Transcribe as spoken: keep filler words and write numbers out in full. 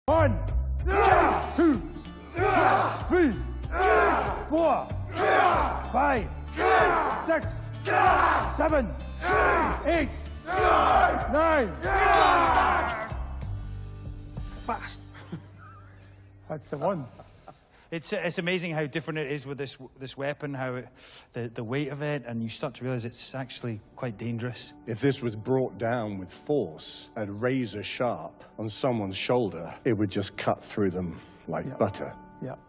One, two, three, four, five, six, seven, eight, nine. That's the one. It's, it's amazing how different it is with this, this weapon, how it, the, the weight of it, and you start to realize it's actually quite dangerous. If this was brought down with force and razor sharp on someone's shoulder, it would just cut through them like Yeah. butter. Yeah.